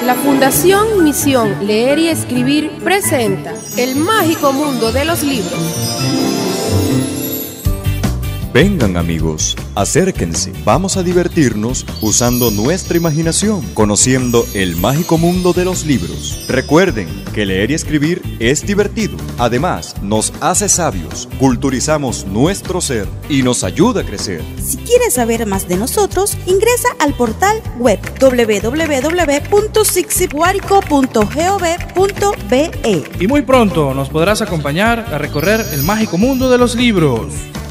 La Fundación Misión Leer y Escribir presenta El Mágico Mundo de los Libros. Vengan amigos, acérquense, vamos a divertirnos usando nuestra imaginación, conociendo el mágico mundo de los libros. Recuerden que leer y escribir es divertido, además nos hace sabios, culturizamos nuestro ser y nos ayuda a crecer. Si quieres saber más de nosotros, ingresa al portal web www.sixipuarico.gov.be y muy pronto nos podrás acompañar a recorrer el mágico mundo de los libros.